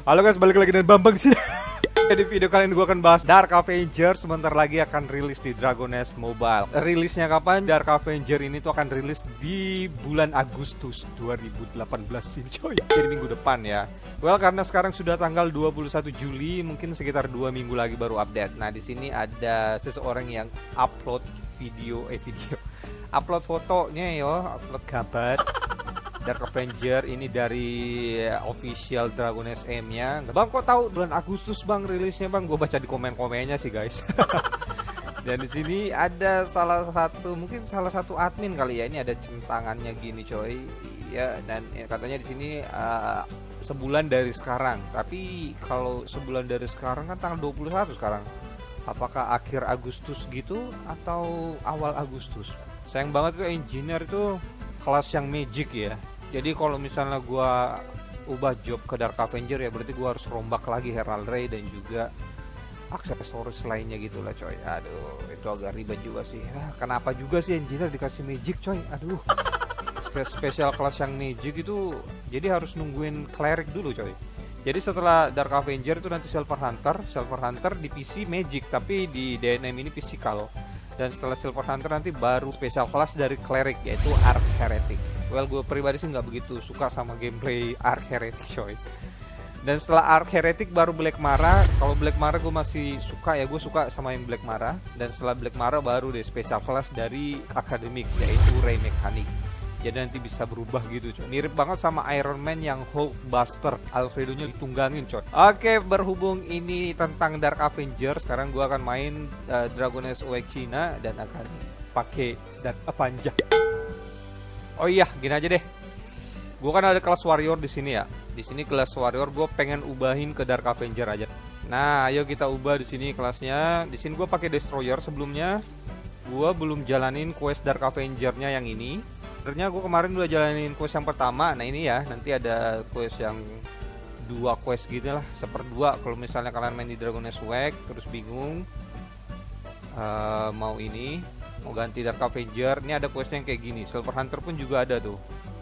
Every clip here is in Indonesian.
Halo guys, balik lagi dengan Bambang sih. Di video kali ini gue akan bahas Dark Avenger. Sebentar lagi akan rilis di Dragon Age Mobile. Rilisnya kapan? Dark Avenger ini tuh akan rilis di bulan Agustus 2018 ini coy. Jadi minggu depan ya. Well, karena sekarang sudah tanggal 21 Juli, mungkin sekitar 2 minggu lagi baru update. Nah, di sini ada seseorang yang upload upload fotonya yo, upload gambar Dark Avenger ini dari official Dragon SM nya. Bang, kok tahu bulan Agustus bang rilisnya bang? Gue baca di komen-komennya sih guys. Dan di sini ada salah satu admin kali ya, ini ada centangannya gini coy. Ya, dan katanya di sini sebulan dari sekarang. Tapi kalau sebulan dari sekarang kan tanggal 21 sekarang. Apakah akhir Agustus gitu atau awal Agustus? Sayang banget tuh engineer itu kelas yang magic ya. Jadi kalau misalnya gua ubah job ke Dark Avenger ya berarti gua harus rombak lagi Herald Ray dan juga aksesoris lainnya gitu lah coy. Aduh, itu agak ribet juga sih. Kenapa juga sih engineer dikasih magic coy? Aduh. Spesial kelas yang magic itu jadi harus nungguin cleric dulu coy. Jadi setelah Dark Avenger itu nanti Silver Hunter di PC magic tapi di DNM ini physical. Dan setelah Silver Hunter nanti baru spesial kelas dari cleric yaitu Arch Heretic. Well, gue pribadi sih nggak begitu suka sama gameplay Arch Heretic coy. Dan setelah Arch Heretic baru Black Mara. Kalau Black Mara gue masih suka ya, gue suka sama yang Black Mara. Dan setelah Black Mara baru deh spesial kelas dari Academic yaitu Ray Mechanic. Jadi nanti bisa berubah gitu coy. Mirip banget sama Iron Man yang Hulkbuster, Alfredo-nya ditunggangin coy. Oke, berhubung ini tentang Dark Avenger, sekarang gua akan main Dragon Age OX China dan akan pakai Dark Avenger. Oh iya, gini aja deh. Gua kan ada kelas warrior di sini ya. Di sini kelas warrior gua pengen ubahin ke Dark Avenger aja. Nah, ayo kita ubah di sini kelasnya. Di sini gua pakai destroyer sebelumnya. Gua belum jalanin quest Dark Avenger-nya yang ini. Sebenarnya gue kemarin udah jalanin quest yang pertama. Nah ini ya, nanti ada quest yang 2 quest gitu lah, 1/2. Kalau misalnya kalian main di Dragon Age WEC terus bingung mau ganti Dark Avenger, ini ada quest yang kayak gini. Silver Hunter pun juga ada tuh.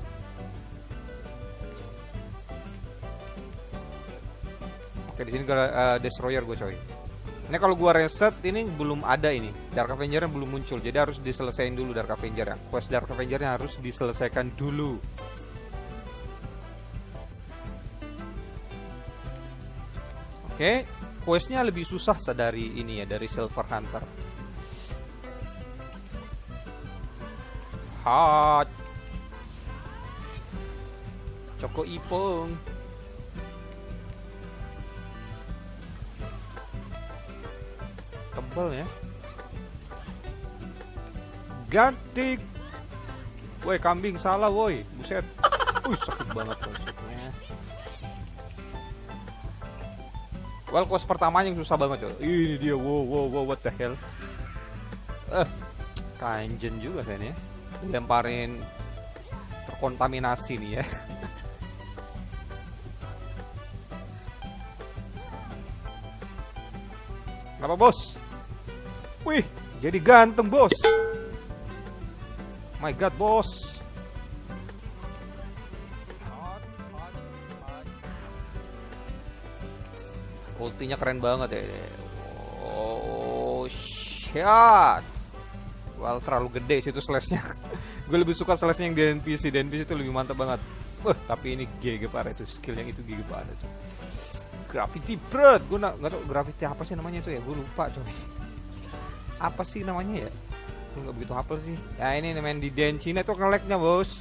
Oke, di sini Destroyer gue coy. Ini kalau gua reset ini belum ada ini. Dark Avenger belum muncul. Jadi harus diselesaikan dulu Dark Avenger ya. Quest Dark Avenger harus diselesaikan dulu. Oke, questnya lebih susah dari ini ya, dari Silver Hunter. Hot. Coko Ipong. Tebal ya. Ganti. Woi, kambing salah woi. Buset. Sakit banget maksudnya. Well, quest pertamanya yang susah banget coy. Ini dia. Wow, what the hell. Kanjen juga kan ya. Lemparin terkontaminasi nih ya. Kenapa bos? Wih, jadi ganteng bos. My god bos. Ultinya keren banget ya. Oh shit. Well, terlalu gede situ slashnya. Gue lebih suka slashnya yang di NPC. Di NPC itu lebih mantap banget. Tapi ini GG parah itu. Skill yang itu GG parah tuh. Gravity Bird. Gue gak tau gravity apa sih namanya itu ya. Gue lupa coy. Apa sih namanya ya? Gue gak begitu hafal sih. Ya ini main di Denshin itu nge-lag-nya bos.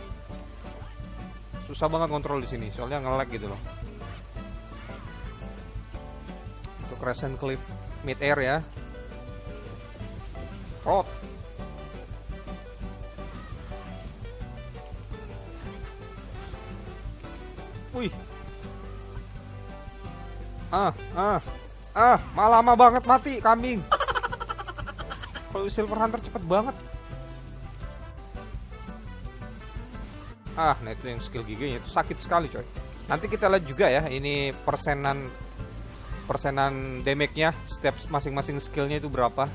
Susah banget kontrol di sini. Soalnya nge-lag gitu loh. Untuk Crescent Cliff mid air ya. Rot. Wih. Malah lama banget mati kambing. Kalau Silver Hunter cepet banget. Nah itu yang skill giginya itu sakit sekali coy. Nanti kita lihat juga ya, ini persenan damage-nya setiap masing-masing skillnya itu berapa.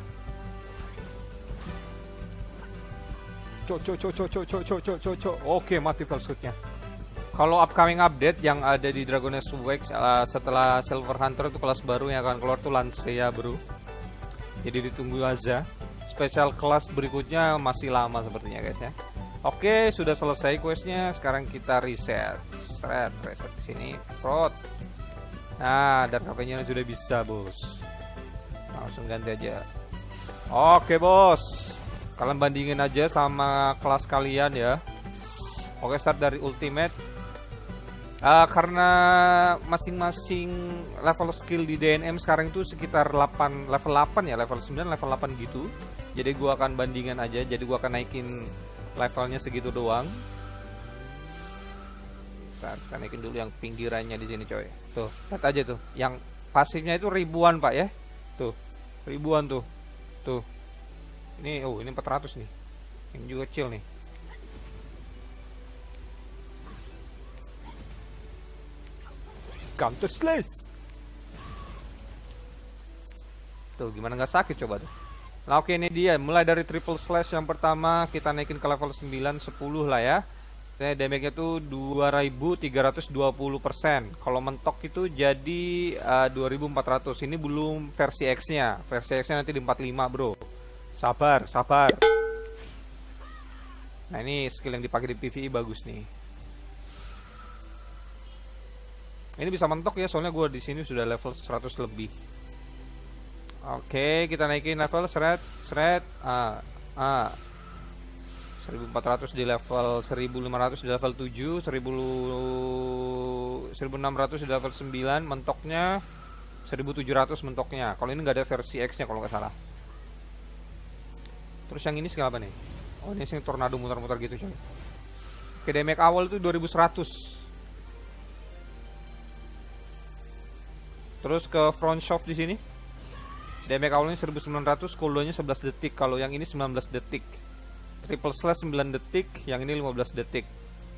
Oke, mati fellshoot-nya. Kalau upcoming update yang ada di Dragon's Wax setelah Silver Hunter itu kelas baru yang akan keluar tuh Lancea bro. Jadi ditunggu aja. Spesial kelas berikutnya masih lama sepertinya guys ya. Oke, sudah selesai questnya. Sekarang kita reset. Reset di sini. Prot. Nah, Dark Avenger sudah bisa bos. Langsung ganti aja. Oke bos. Kalian bandingin aja sama kelas kalian ya. Oke, start dari ultimate. Karena masing-masing level skill di DNM sekarang itu sekitar 8, level 8 ya, level 9, level 8 gitu. Jadi gua akan bandingin aja, jadi gua akan naikin levelnya segitu doang. Kita naikin dulu yang pinggirannya di sini coy. Tuh, lihat aja tuh. Yang pasifnya itu ribuan, Pak ya. Tuh, ribuan tuh. Tuh. Ini ini 400 nih. Ini juga kecil nih. Counter slash. Tuh gimana nggak sakit coba tuh. Nah oke, ini dia mulai dari triple slash yang pertama kita naikin ke level 9 10 lah ya. Nah, damage-nya tuh 2320%. Kalau mentok itu jadi 2400. Ini belum versi X-nya. Versi X-nya nanti di 45, Bro. Sabar. Nah, ini skill yang dipakai di PvE bagus nih. Ini bisa mentok ya, soalnya gue di sini sudah level 100 lebih. Oke, kita naikin level seret. 1400 di level 1500 di level 7, 1600 di level 9, mentoknya 1700 mentoknya. Kalau ini nggak ada versi X-nya kalau nggak salah. Terus yang ini skill apa nih? Oh, ini sing tornado muter-muter gitu coy. Oke, damage awal itu 2100. Terus ke front shove di sini. Damage awalnya 1900, cooldownnya 11 detik. Kalau yang ini 19 detik. Triple slash 9 detik, yang ini 15 detik.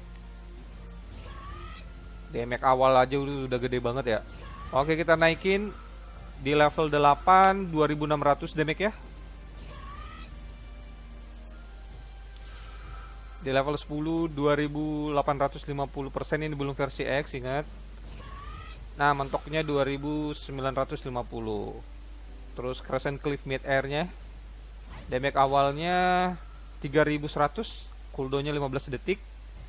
Damage awal aja udah gede banget ya. Oke, kita naikin di level 8 2600 damage ya. Di level 10 2850%, ini belum versi X, ingat. Nah, mentoknya 2950. Terus Crescent Cliff Mid Air-nya. Damage awalnya 3100, cooldownnya 15 detik.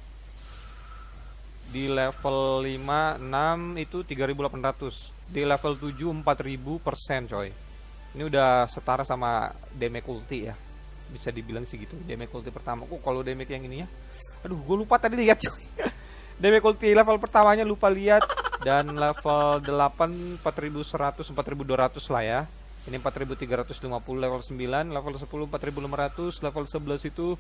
Di level 5 6 itu 3800. Di level 7 4000% coy. Ini udah setara sama damage ulti ya. Bisa dibilang sih gitu. Damage ulti pertama. Kalau damage yang ini ya. Aduh, gue lupa tadi lihat coy. Damage ulti level pertamanya lupa lihat. Dan level 8 4100 4200 lah ya. Ini 4350 level 9, level 10 4500, level 11 itu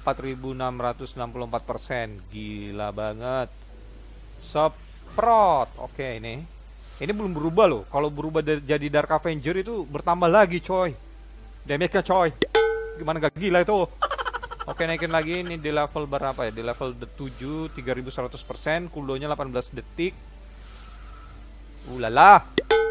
4664%. Gila banget. Seprot. Oke, ini belum berubah loh. Kalau berubah jadi Dark Avenger itu bertambah lagi coy. Damage-nya coy. Gimana gak gila itu? Oke, naikin lagi ini di level berapa ya? Di level 7 3100%, cooldownnya 18 detik. Ulala.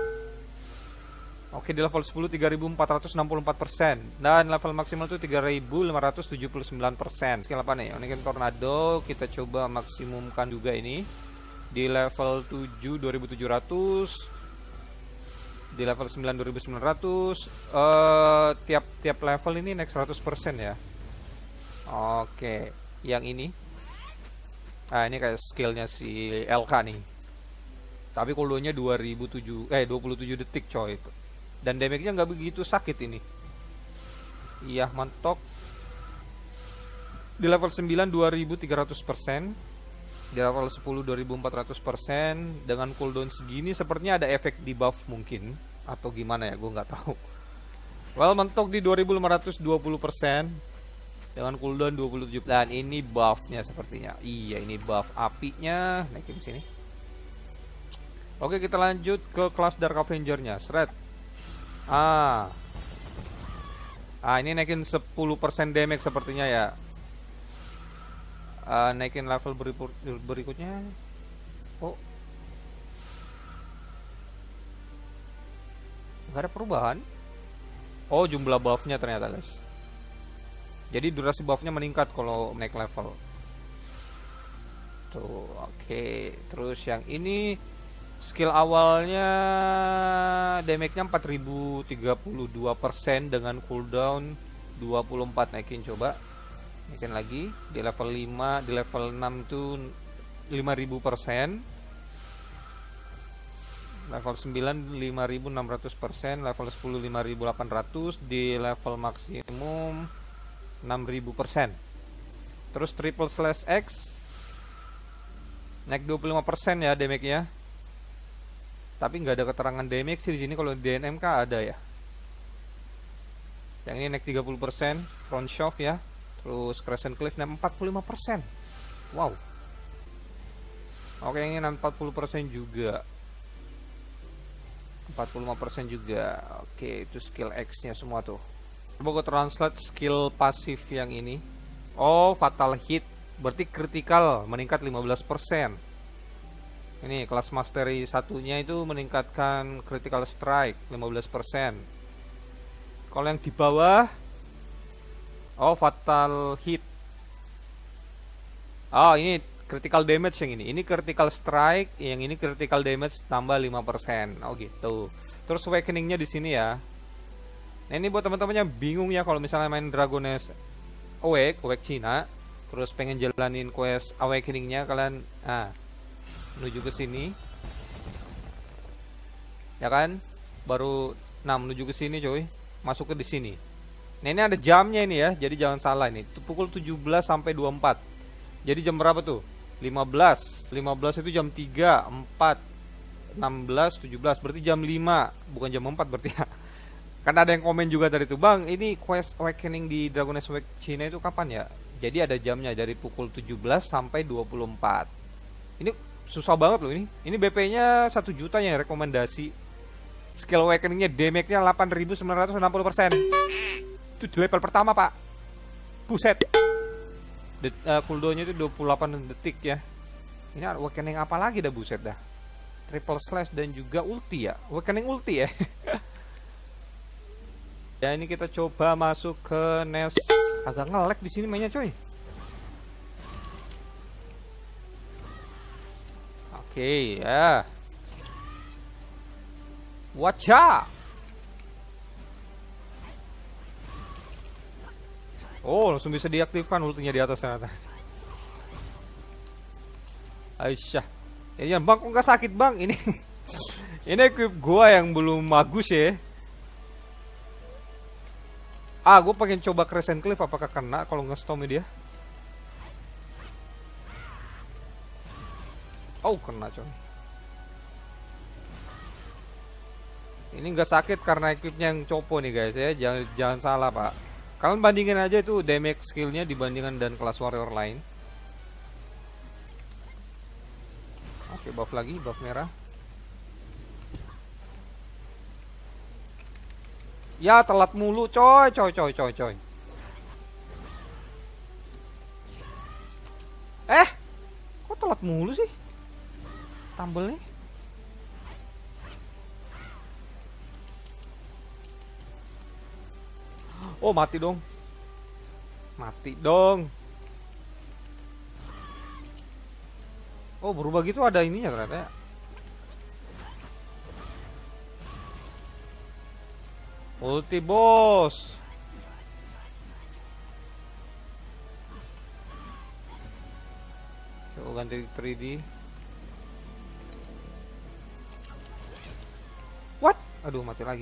Oke, di level 10 3464%. Dan level maksimal itu 3579%. Skill apa nih? Ini kan tornado. Kita coba maksimumkan juga ini. Di level 7 2700. Di level 9 2900. Tiap level ini naik 100% ya. Oke, yang ini. Ini kayak skillnya si LK nih. Tapi cooldownnya 27 detik coy. Dan damage-nya nggak begitu sakit ini. Iya, mentok. Di level 9 2300%. Di level 10 2400%. Dengan cooldown segini sepertinya ada efek debuff mungkin. Atau gimana ya, gue nggak tahu. Well, mentok di 2520%. Dengan cooldown 27. Dan ini buffnya sepertinya. Iya, ini buff apinya. Naikin sini. Oke, kita lanjut ke kelas Dark Avenger-nya. Shred. Ini naikin 10% damage sepertinya ya. Naikin level berikutnya. Oh, nggak ada perubahan. Oh, jumlah buffnya ternyata guys. Jadi durasi buffnya meningkat kalau naik level. Tuh, oke. Terus yang ini skill awalnya damage-nya 4032% dengan cooldown 24. Naikin coba. Naikin lagi di level 5, di level 6 tuh 5000%. Level 9 5600%, level 10 5800, di level maksimum 6000%. Terus triple slash X naik 25% ya damage-nya. Tapi nggak ada keterangan damage sih di sini. Kalau di DNMK ada ya. Yang ini naik 30%, front shove ya. Terus crescent cliff naik 45%. Wow. Oke, yang ini naik 40% juga. 45% juga. Oke, itu skill X-nya semua tuh. Coba gue translate skill pasif yang ini. Oh, fatal hit. Berarti critical meningkat 15%. Ini kelas mastery satunya itu meningkatkan critical strike 15%. Kalau yang di bawah, oh fatal hit. Oh, ini critical damage yang ini. Ini critical strike, yang ini critical damage tambah 5%. Oh gitu. Terus awakeningnya di sini ya. Nah, ini buat teman-teman yang bingung ya kalau misalnya main Dragoness Awake Cina, terus pengen jalanin quest awakeningnya, kalian menuju ke sini. Ya kan? Baru menuju ke sini coy. Masuk ke di sini. Nah, ini ada jamnya ini ya. Jadi jangan salah ini. Itu pukul 17 sampai 24. Jadi jam berapa tuh? 15 itu jam 3, 4, 16, 17. Berarti jam 5, bukan jam 4 berarti ya. Karena ada yang komen juga tadi tuh, "Bang, ini quest awakening di Dragoness Awake Cina itu kapan ya?" Jadi ada jamnya dari pukul 17 sampai 24. Ini susah banget loh ini. Ini BP-nya 1 juta yang rekomendasi. Skill awakeningnya damage-nya 8960%. Itu di level pertama, Pak. Buset. Cooldown-nya itu 28 detik ya. Ini awakening apa lagi dah, buset dah. Triple slash dan juga ulti ya. Awakening ulti ya. Ya, ini kita coba masuk ke nest. Agak nge-lag di sini mainnya, coy. Oke, ya. Wacha. Oh, langsung bisa diaktifkan ultinya di atas ternyata. Aisyah. Ya, bang, kok nggak sakit bang? Ini ini equip gua yang belum bagus ya. Gue pengen coba crescent cliff, apakah kena kalau nge-storm dia? Oh, kena coy. Ini nggak sakit karena equipnya yang copo nih guys ya. Jangan salah pak. Kalian bandingin aja itu damage skillnya dibandingkan dan kelas warrior lain. Oke, buff lagi, buff merah. Ya, telat mulu coy. Kok telat mulu sih? Tumble nih. Oh, mati dong. Mati dong. Oh, berubah gitu ada ininya ternyata ya. Ulti bos. Coba ganti 3D. What? Aduh, mati lagi.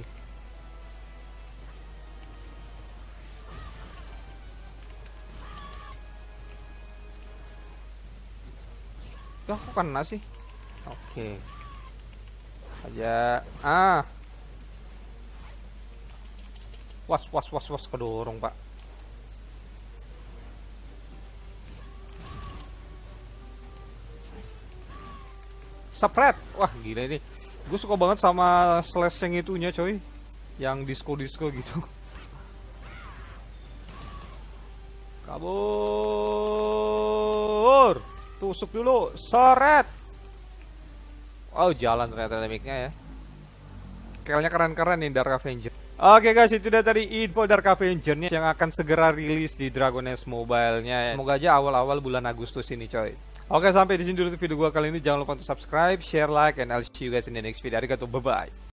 Tuh, kok kena sih? Oke. Aja. Was kedorong, Pak. Spread. Wah, gila ini. Gue suka banget sama slash yang itunya, coy. Yang disco gitu. Kabur. Tusuk dulu. Seret. Oh, jalan ternyata damage-nya ya. Kayaknya keren-keren nih Dark Avenger. Oke guys, itu udah tadi info Dark Avenger-nya yang akan segera rilis di Dragoness Mobile-nya. Semoga aja awal-awal bulan Agustus ini coy. Oke, sampai di sini dulu video gua kali ini. Jangan lupa untuk subscribe, share, like, and I'll see you guys in the next video. Arigato, bye bye.